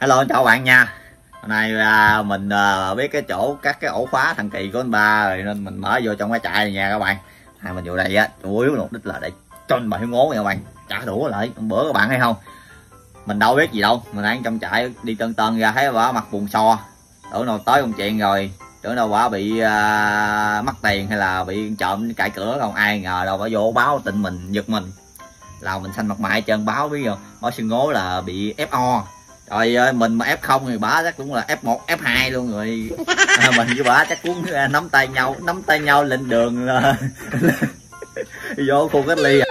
Hello, chào bạn nha. Hôm nay mình biết cái chỗ cắt cái ổ khóa thần kỳ của anh ba rồi nên mình mở vô trong cái trại này nha các bạn. Mình vô đây á, chủ yếu mục đích là để cho anh bà hiếu ngố nha các bạn, trả đũa lại. Hôm bữa các bạn thấy không, mình đâu biết gì đâu, mình đang trong trại đi tân tân ra thấy bà mặt buồn so, tưởng đâu tới công chuyện rồi, tưởng đâu bà bị mất tiền hay là bị trộm cãi cửa, không ai ngờ đâu bà vô báo tình mình, giật mình là mình xanh mặt mày trơn. Báo biết không, báo xương ngố là bị FO. Trời ơi, mình mà F0 thì bả chắc cũng là F1, F2 luôn rồi. Mình với bả chắc cũng nắm tay nhau lên đường là vô khu cách ly.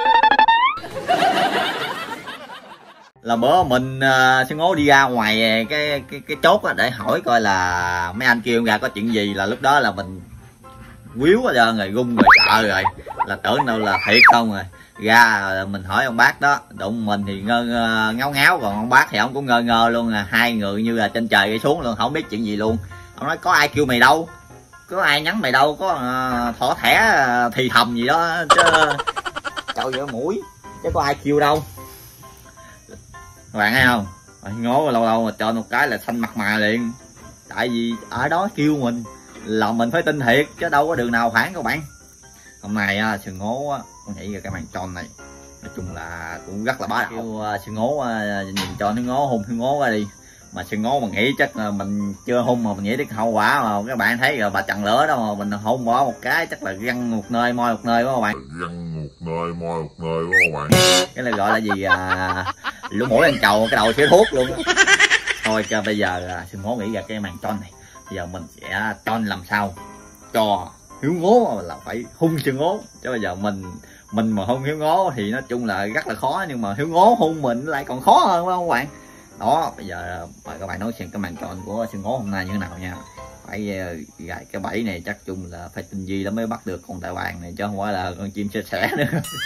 Là bữa mình xương ngố đi ra ngoài cái chốt để hỏi coi là mấy anh kêu ra có chuyện gì, là lúc đó là mình quýu hết trơn rồi, run rồi, sợ rồi, là tưởng đâu là thiệt không rồi. Ra mình hỏi ông bác đó, đụng mình thì ngáo ngáo, còn ông bác thì ông cũng ngơ ngơ luôn, là hai người như là trên trời gây xuống luôn, không biết chuyện gì luôn. Ông nói có ai kêu mày đâu, có ai nhắn mày đâu, có thỏ thẻ thì thầm gì đó chứ. Trời ơi mũi, chứ có ai kêu đâu. Các bạn thấy không, ngố lâu lâu mà cho một cái là xanh mặt mày liền, tại vì ở đó kêu mình là mình phải tin thiệt chứ đâu có đường nào phản các bạn. Hôm nay sừng ngố con nhảy ra cái màn tròn này, nói chung là cũng rất là bá đạo. Kêu sừng ngố nhìn cho nó ngố, hung sừng ngố ra đi, mà sừng ngố mà nghĩ chắc là mình chưa hung mà mình nghĩ đến hậu quả mà các bạn thấy rồi, bà chằn lửa đó mà mình hung bỏ một cái chắc là răng một nơi moi một nơi đó các bạn. Răng một nơi moi một nơi đó các bạn. Cái này gọi là gì, lỗ mũi ăn trầu, cái đầu xé thuốc luôn. Thôi bây giờ sừng ngố nghĩ ra cái màn tròn này, bây giờ mình sẽ tròn làm sao cho hiếu ngố là phải hung sừng ngố, chứ bây giờ mình mà hung hiếu ngố thì nói chung là rất là khó, nhưng mà hiếu ngố hung mình lại còn khó hơn phải không các bạn. Đó, bây giờ mời các bạn nói xem cái màn tròn của sừng ngố hôm nay như thế nào nha. Phải gài cái bẫy này chắc chung là phải tinh vi lắm mới bắt được con đại bàng này, chứ không phải là con chim sẻ sẻ nữa.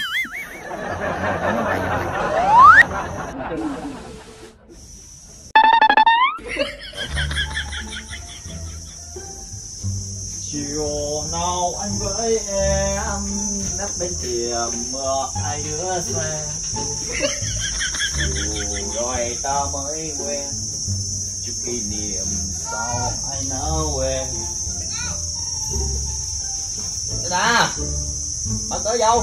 Chiều nào anh với em nấp bên thềm mưa hai đứa xoe, rồi ta mới quen chút kỷ niệm sao ai nỡ quên. Nè, bạn tới đâu?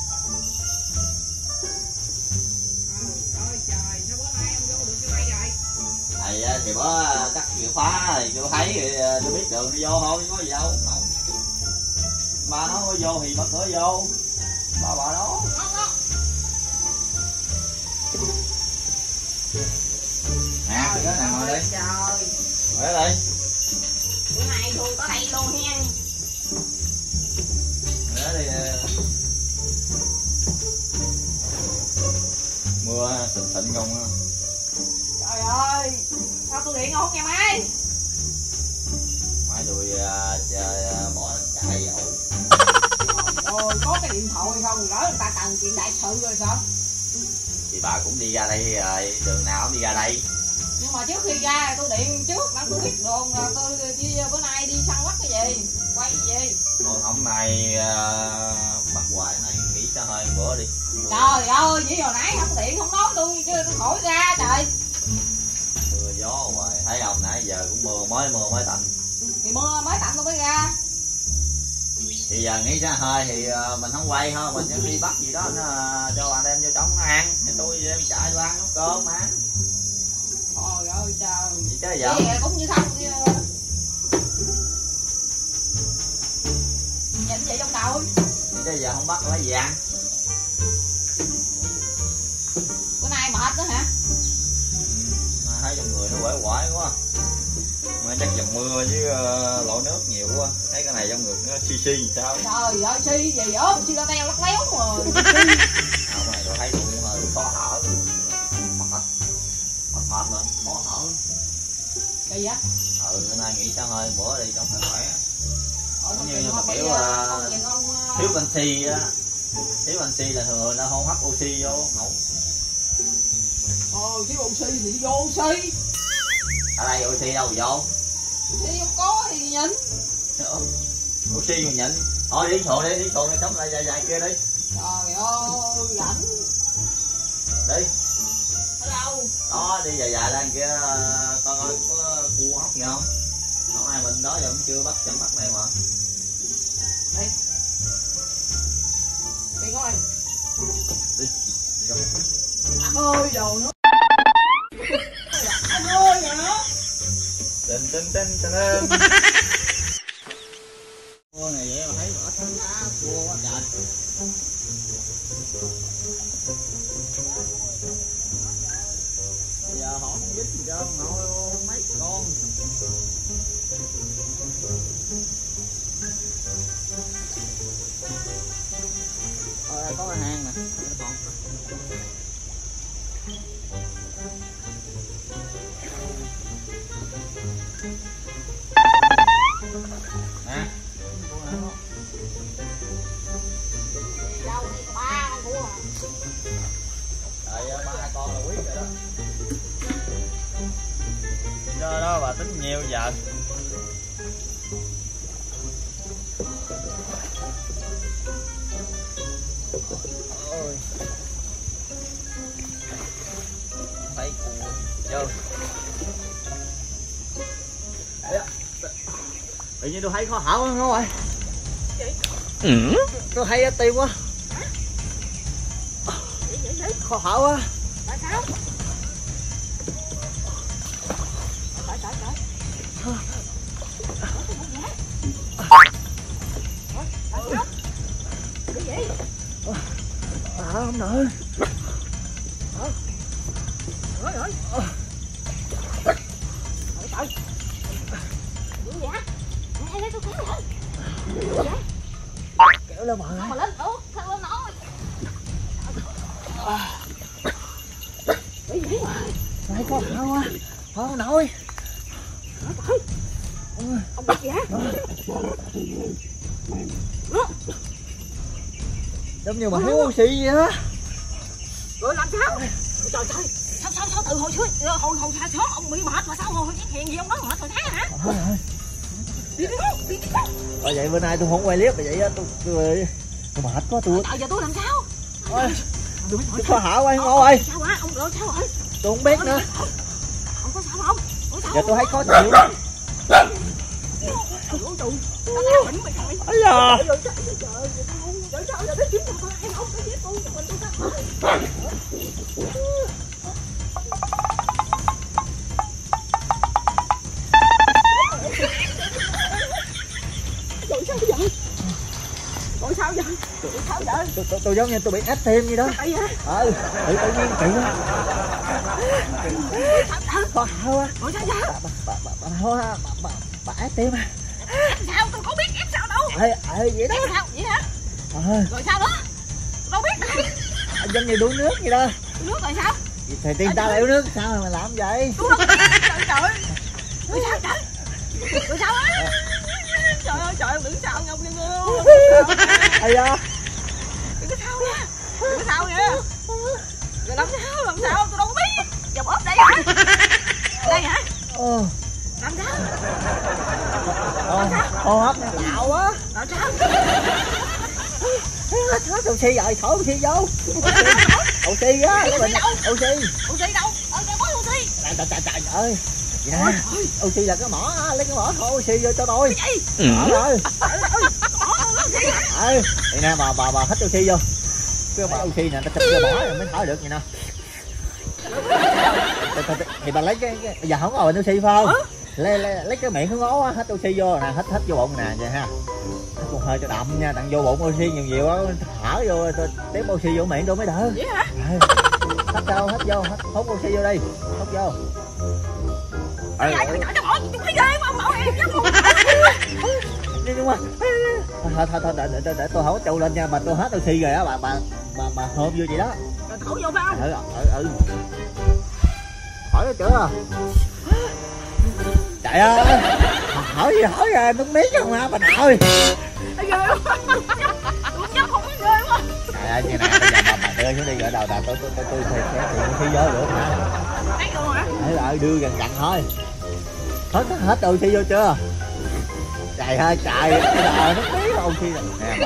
Thì bữa cắt chìa khóa thì tôi thấy tôi biết đường đi vô thôi, có gì đâu. Ba nó mới vô thì mở cửa vô, bà đó. Nè, cái đó nè, ngồi đi. Ngồi đây. Bữa nay tôi có đây luôn hen. Ngồi đây. Mưa xịn xịn không á. Trời ơi, sao tôi điện không nha máy? Máy tôi bỏ chạy rồi. Ôi, có cái điện thoại không, lỡ người ta cần chuyện đại sự rồi sao? Thì bà cũng đi ra đây rồi, đường nào cũng đi ra đây. Nhưng mà trước khi ra tôi điện trước, đã tôi biết đường là tôi đi bữa nay đi săn bắt cái gì, quay cái gì. Thôi hôm nay bắt hoài này nghỉ cho hơi bữa đi. Trời ơi, chỉ hồi nãy không điện không nói tôi chứ tôi khỏi ra trời. Mưa gió hoài, thấy không, nãy giờ cũng mưa mới tạnh. Thì mưa mới tạnh tôi mới ra. Thì giờ nghĩ ra hơi thì mình không quay thôi, mình sẽ đi bắt gì đó cho anh em vô trong nó ăn, thì tôi em chạy vô ăn nấu cơm mà. Trời ơi trời. Gì chứ giờ cũng như không nhìn vậy trong đầu. Chứ giờ không bắt lấy gì ăn. Bữa nay mệt đó hả? Mà thấy trong người nó quể quải quá, mà chắc dầm mưa với lộ nước nhiều quá, thấy cái này trong người nó xi sao. Trời ơi xi gì ốm xi ra teo lắc léo mà. Không này tôi thấy cũng hơi khó thở, mệt lên khó thở. Kỳ vậy? Bữa nay nghỉ sao hơi bữa đi trong khỏe. Giống như mà kiểu thiếu canxi á, thiếu canxi là thường nó hô hấp oxy vô ngủ. Thiếu oxy thì vô oxy. Ở đây oxy đâu vô? Oxy không có thì nhìn. Oxy mà nhịn. Thôi đi xuồng đi chống lại dài kia đi. Trời ơi, rảnh. Đi. Ở đâu? đâu. Đó đi dài dài lên kia coi coi có cua ốc gì không. Hôm nay mình đó giờ cũng chưa bắt chấm bắt đây mà. Đây. Đi coi. Đi. Ôi đồ nó. Ôi nó. Tin tin tin tin. Cua này vậy mà thấy rõ thân cá cua quá trời. Giờ họ không dính gì đâu, ngồi mấy con. Có cái hang nè. Nè. Đâu đi có 3 con cua à. Trời 3 con là quý rồi đó. Đó bà tính nhiêu giờ? Ôi. Thấy cua vô. Tự nhiên tôi thấy khó thở quá nó rồi. Tôi thấy tim quá. Khó thở quá. Tại sao? Không nổi. Kéo lên bờ mà lên ủa theo lên nói. Thấy có thở quá. Không nổi. Ông biết gì hả? Giống như mà thiếu oxy vậy đó. Rồi làm sao? Trời trời, sao từ hồi trước hồi sớm ông bị mệt mà sao hồi phát hiện gì ông nói mệt rồi tháng hả? Đi đi. Vậy bữa nay tôi không quay clip vậy á, tôi mệt quá tôi. Tại giờ tôi làm sao? Ôi, tôi khó thở quá ông ơi. Sao hả? Ông rồi sao rồi? Tôi không biết nữa. Ông có sao không? Giờ tôi thấy khó chịu lắm. Ây da. Tôi giống như tôi bị ép tim gì đó. Tự nhiên kỳ quá. Khó thở quá. Bà ép tim à? Sao tôi có biết ép sao đâu. Vậy đó. Sao vậy hả? Rồi sao đó? Đâu biết đâu. Giống như đuối nước vậy đó. Nước rồi sao? Thì tiên ta lại uống nước sao mà làm vậy? Trời. Rồi sao trời? Rồi sao á? Trời ơi đừng sao nhau đi ngô. Ây da. Đừng có sao nha. Đừng có sao nha. Rồi làm sao? Tôi đâu có biết. Dòng ốp đây hả? Đây hả? Làm sao? Hô hấp dạo quá. Làm sao? Thở oxy rồi, thở oxy vô. Oxy á, cái bệnh oxy. Oxy đâu? Đâu có oxy. Trời ơi. Dạ. Oxy là cái mỏ, lấy cái mỏ thở oxy vô cho tôi. Cái gì? Rồi. Thì nè bà hít oxy vô. Cái mỏ oxy nè, ta chụp vô mỏ rồi mới thở được vậy nè. Thì bà lấy cái bây giờ không có bệnh oxy phải không? Lấy cái miệng nó ngố hít oxy vô nè, hít vô bụng nè vậy ha. Hít một hơi cho đậm nha, đặng vô bụng oxy nhiều á, thở vô tiếp oxy vô miệng tôi mới đỡ. Vậy hả? Hít vô, hút oxy vô đi, hút vô. Trời ơi, cho bỏ tôi thấy ghê quá, ông bảo em chứ không. Nhưng mà thôi để tôi không trâu lên nha, mà tôi hết oxy rồi á bà hộp vô vậy đó. Rồi thổi vô phải không? Hỏi chưa? Trời ơi, hỏi gì hỏi ra nước miếng không hả bà nội? Ghê quá. Tôi chắc không biết ghê quá. Trời ơi, như này bây giờ bà đưa xuống đi, gỡ đầu là tôi sẽ tìm oxy vô được hả? Thấy luôn hả? Đưa gần thôi. Hết oxy vô chưa? Trời ơi trời, bây giờ nước miếng oxy rồi. Nè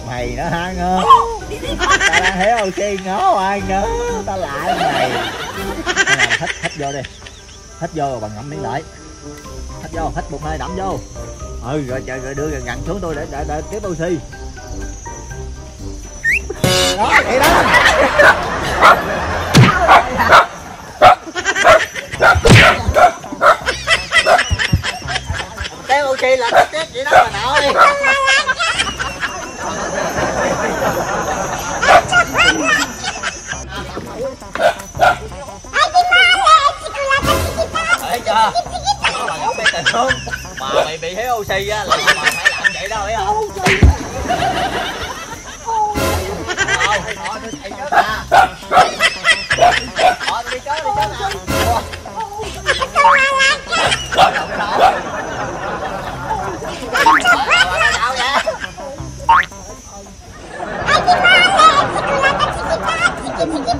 mày nữa ha ngơ. Tao đang thấy oxy ngó ai ngớ. Tao lại mày. Hít vô đi. Hít vô rồi bằng ngậm miếng lại. Hít vô, hít một hơi đậm vô. Rồi đưa gần xuống tôi để tiếp oxy. Đó, vậy đó. Cái oxy là chết vậy đó mà nội. Thấy chưa? Đó là góc bê tình thương. Mà mày bị thiếu oxy á là mày phải làm vậy đó, biết không? Thôi tôi chạy trước nè. Thôi tôi đi trước nè. Đâu vậy?